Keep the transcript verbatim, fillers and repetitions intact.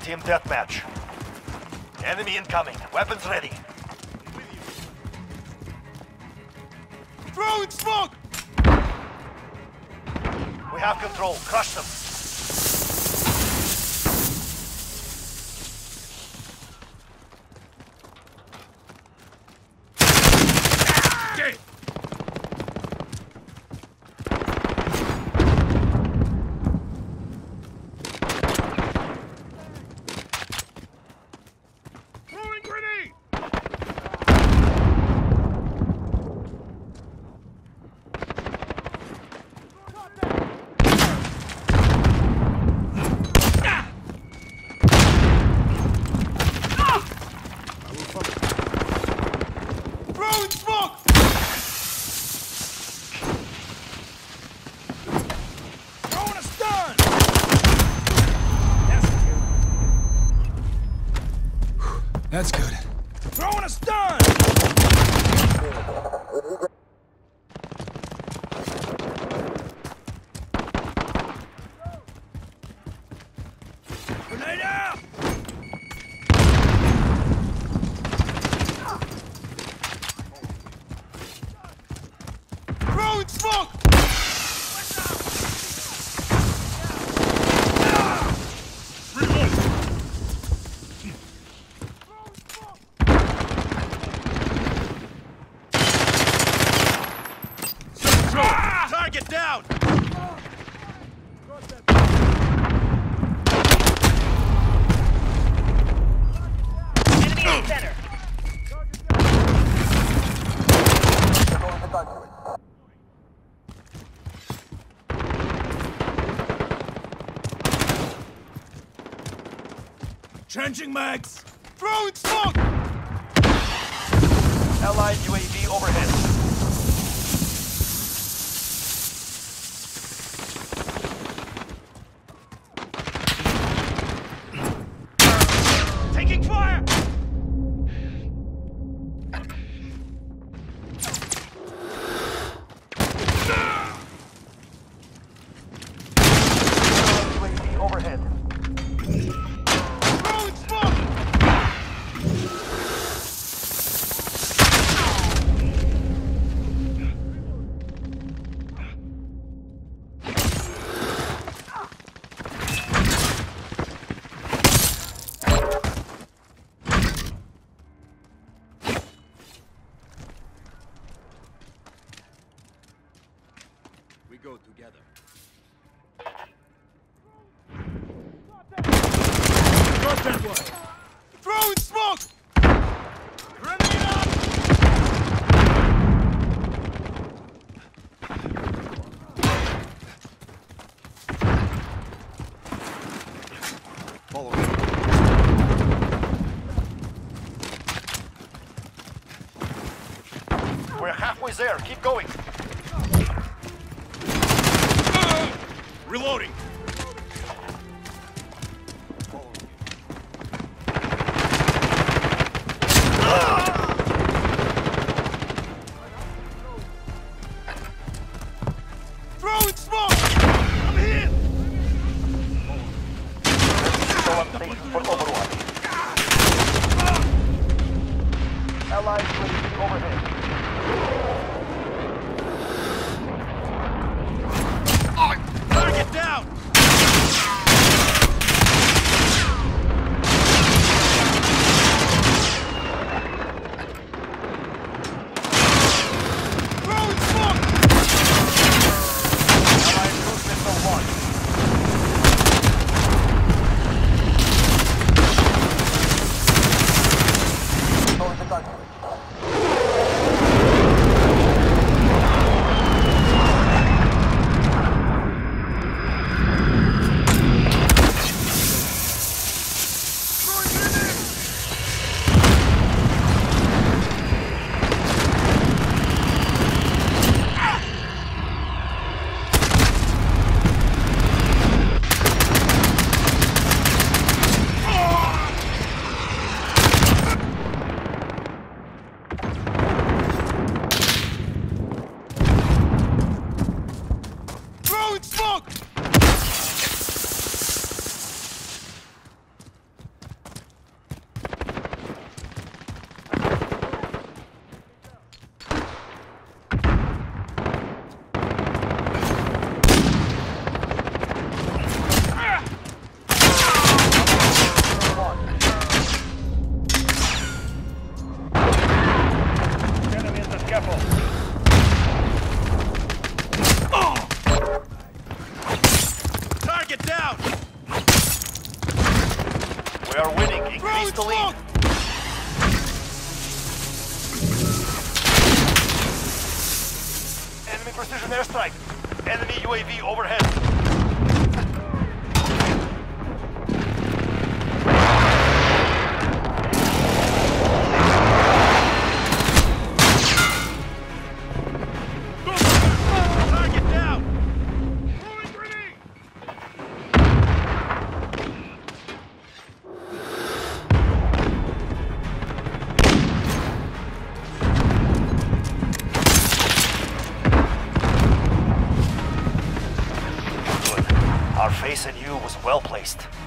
Team deathmatch. Enemy incoming. Weapons ready. Throwing smoke! We have control. Crush them. Okay. Throwing grenade! Throwing smoke! Throwing a stun! That's good. Throwing a stun! Grenade out! Throwing smoke! Reload! Ah! Target down! Enemy in the center. Changing mags! Throwing smoke! Allied U A V overhead. Taking fire! U A V overhead. Throwing smoke! We go together. Got that one! Throwing smoke! Grenade out! Follow me. We're halfway there. Keep going. Reloading! Throwing smoke! I'm here! Show up station for overwatch. Allied U A V overhead. Target down! Throwing smoke! Allied cruise missile launched. Toward the target. Increase the lead. Enemy precision airstrike. Enemy U A V overhead. Target down. Throwing grenade. Good. Our face and you was well placed.